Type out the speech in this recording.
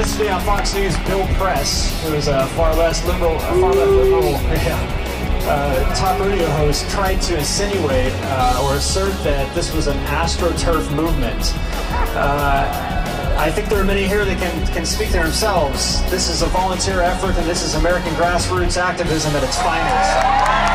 Yesterday on Fox News, Bill Press, who is a far left liberal talk radio host, tried to insinuate or assert that this was an AstroTurf movement. I think there are many here that can speak for themselves. This is a volunteer effort, and this is American grassroots activism at its finest.